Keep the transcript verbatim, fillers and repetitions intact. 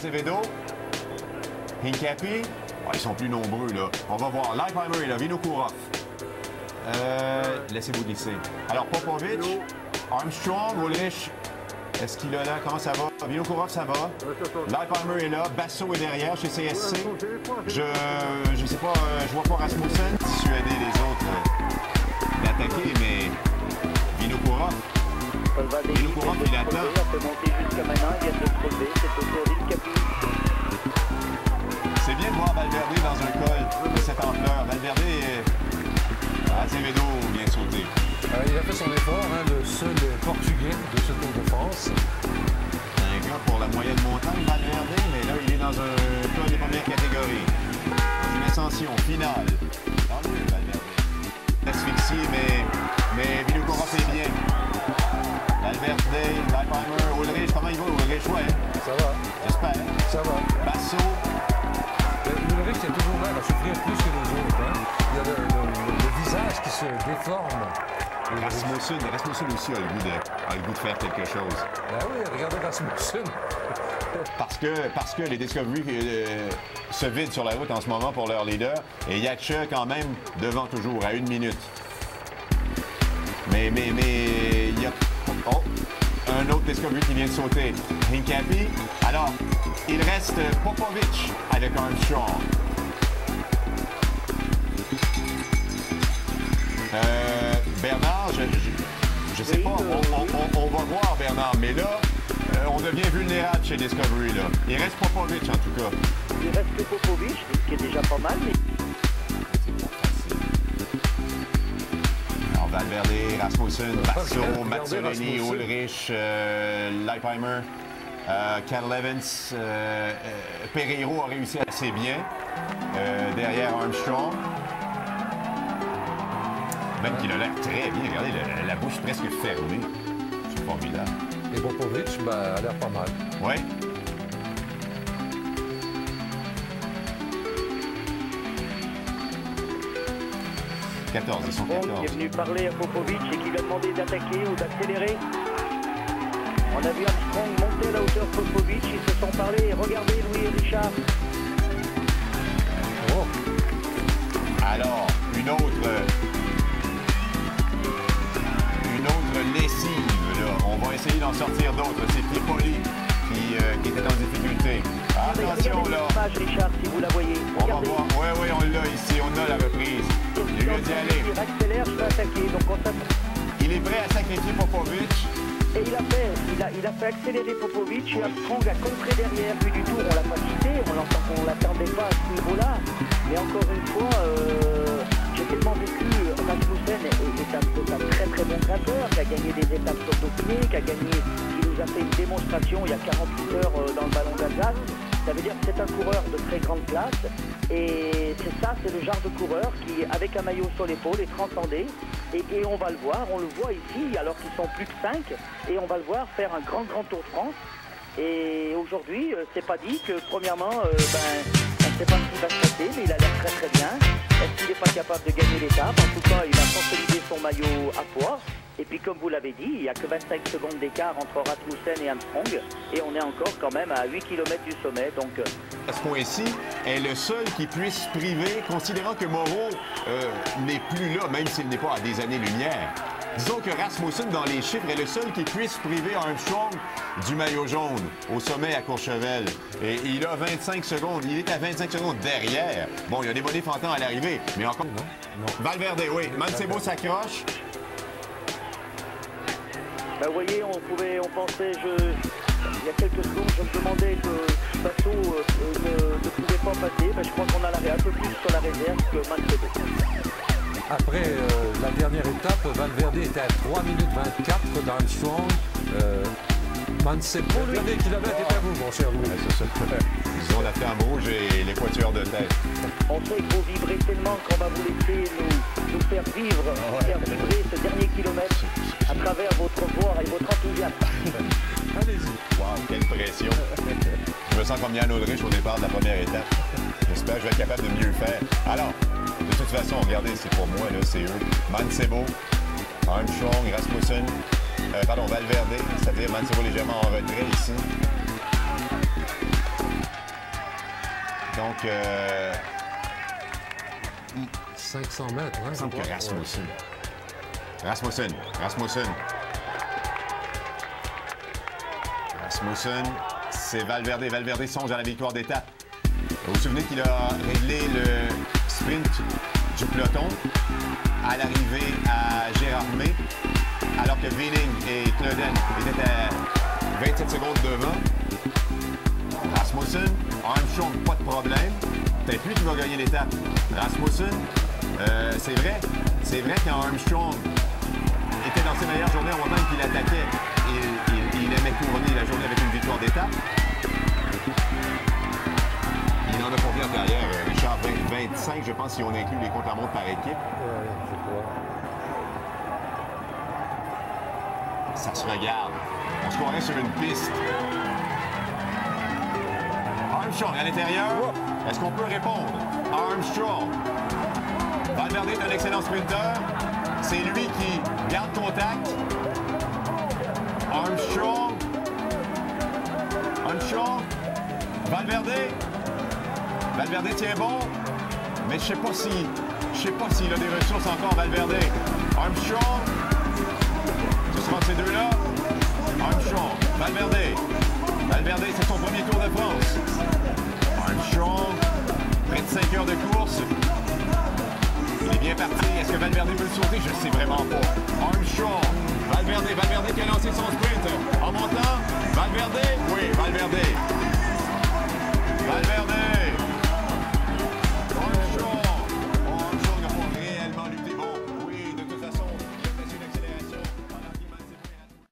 Azevedo. Hincapie. Oh, ils sont plus nombreux, là. On va voir. Leipheimer est là. Vinokourov. Euh, Laissez-vous glisser. Alors, Popovic, Armstrong, Ulrich. Est-ce qu'il est là? Comment ça va? Vinokourov, ça va. Leipheimer est là. Basso est derrière chez C S C. Je je sais pas, euh, je vois pas Rasmussen dissuader les autres euh, d'attaquer, mais Vinokourov. Vinokourov, il attend. C'est bien de voir Valverde dans un col de cette ampleur. Valverde, euh, Azevedo vient sauter. Euh, il a fait son effort, hein, le seul Portugais de ce Tour de France. Un gars pour la moyenne montagne, Valverde, mais là, il est dans un col des premières catégories. Dans une ascension finale. Tant mieux, Valverde. Asphyxie, mais, mais Vinokourov est bien. Valverde, Leipheimer, Ulrich, comment il va, Ulrich? Ouais. Ça va. J'espère. Ça va. Basso. Ulrich est toujours là, il va souffrir plus que les autres. Hein. Il y a le, le, le visage qui se déforme. Rasmussen, Rasmussen aussi a le, goût de, a le goût de faire quelque chose. Ben oui, regardez Rasmussen. Parce que, parce que les Discovery euh, se vident sur la route en ce moment pour leur leader. Et Yatcha, quand même, devant toujours, à une minute. Mais, mais, mais, il y a... Oh, un autre Discovery qui vient de sauter. Hincapie. Alors, il reste Popovic avec Armstrong. Euh, Bernard, je, je, je sais pas, on, on, on va voir Bernard, mais là, euh, on devient vulnérable chez Discovery, là. Il reste Popovic, en tout cas. Il reste que Popovic, ce qui est déjà pas mal, mais... Alors, Valverde, Rasmussen, Basso, Mazzolini, Ulrich, euh, Leipheimer, euh, Cal Evans, euh, euh, Pereiro a réussi assez bien. Euh, derrière Armstrong. Même qu'il a l'air très bien. Regardez, la, la bouche presque fermée. C'est formidable. Et Popovic, ben, a l'air pas mal. Oui. quatorze, ils sont quatorze. Qui est venu parler à Popovic et qui lui a demandé d'attaquer ou d'accélérer. On a vu Armstrong monter à la hauteur de Popovic, ils se sont parlé. Regardez Louis et Richard. Oh. Alors, une autre... Une autre lessive, là. On va essayer d'en sortir d'autres. C'est Tripoli qui, euh, qui était en difficulté. Attention, là. Image, Richard, si vous la voyez. On va voir. Oui, oui, on l'a ici. On a la reprise. Il lui a dit aller. Il accélère, je vais attaquer. Donc on il est prêt à sacrifier Popovic. Et il a fait, il a, il a fait accélérer Popovic et Armstrong a contré derrière. Puis du tour, on l'a pas cité, on ne l'attendait pas à ce niveau-là. Mais encore une fois, euh, j'ai tellement vécu. Rasmussen est, est, un, est un très très bon grimpeur qui a gagné des étapes sur Dauphiné, qui a gagné, qui nous a fait une démonstration il y a quarante-huit heures dans le ballon d'Alsace. Ça veut dire que c'est un coureur de très grande classe. Et c'est ça, c'est le genre de coureur qui, avec un maillot sur l'épaule, est transcendé. Et, et on va le voir, on le voit ici, alors qu'ils sont plus que cinq. Et on va le voir faire un grand, grand Tour de France. Et aujourd'hui, euh, c'est pas dit que, premièrement, euh, ben, on ne sait pas ce qui va se passer, mais il a l'air très, très bien. Est-ce qu'il n'est pas capable de gagner l'étape? En tout cas, il a consolidé son maillot à poids. Et puis, comme vous l'avez dit, il n'y a que vingt-cinq secondes d'écart entre Rasmussen et Armstrong. Et on est encore quand même à huit kilomètres du sommet. Donc, à ce point-ci, est le seul qui puisse priver, considérant que Moreau euh, n'est plus là, même s'il n'est pas à des années-lumière. Disons que Rasmussen, dans les chiffres, est le seul qui puisse priver Armstrong du maillot jaune au sommet à Courchevel. Et il a vingt-cinq secondes. Il est à vingt-cinq secondes derrière. Bon, il y a des bonnets fantans à l'arrivée, mais encore... Non, non. Valverde, oui. Mancebo s'accroche. Ben, vous voyez, on pouvait, on pensait, je, il y a quelques secondes, je me demandais que Basso euh, ne, ne pouvait pas passer. Ben, je crois qu'on a l'arrêt un peu plus sur la réserve que Mancebo. Après euh, la dernière étape, Valverde était à trois minutes vingt-quatre d'Armstrong. Euh, Mancebo, le dernier kilomètre est à vous, mon cher Louis. Ouais, c'est ça. Disons la flamme rouge et l'équateur de tête. On sait que vous vibrez tellement qu'on va vous laisser nous, nous faire vivre, ouais. faire vibrer ce dernier kilomètre à travers votre voix et votre enthousiasme. Allez-y. Wow, quelle pression. Je me sens comme Yann Ulrich au départ de la première étape. J'espère que je vais être capable de mieux faire. Alors, de toute façon, regardez, c'est pour moi, là, c'est eux. Mancebo, Armstrong, Rasmussen, euh, pardon, Valverde, c'est-à-dire Mancebo légèrement en retrait ici. Donc, euh, cinq cents mètres, hein? il me semble que Rasmussen. Rasmussen, Rasmussen. Rasmussen, c'est Valverde. Valverde songe à la victoire d'étape. Vous vous souvenez qu'il a réglé le sprint du peloton à l'arrivée à Gérardmer, alors que Wiening et Kleuden étaient à vingt-sept secondes devant. Rasmussen, Armstrong, pas de problème. Peut-être lui qui va gagner l'étape. Rasmussen, euh, c'est vrai. C'est vrai qu'Armstrong était dans ses meilleures journées au moment qu'il attaquait. Il, il, il aimait couronner la journée avec une victoire d'étape. Il en a combien derrière, Richard? vingt, vingt-cinq, je pense, si on inclut les contre-la-montre par équipe. Ouais, je crois. Ça se regarde. On se croirait sur une piste. Armstrong à l'intérieur. Est-ce qu'on peut répondre? Armstrong. Valverde est un excellent sprinter. C'est lui qui garde contact. Armstrong. Armstrong. Valverde. Valverde tient bon. Mais je sais pas si. Je sais pas s'il a des ressources encore, Valverde. Armstrong. Ce sera ces deux-là. Armstrong. Valverde. Valverde, c'est son premier Tour de France. Armstrong, près de cinq heures de course. Il est bien parti. Est-ce que Valverde peut le sauter? Je ne sais vraiment pas. Armstrong, Valverde, Valverde qui a lancé son sprint. En montant, Valverde, oui, Valverde.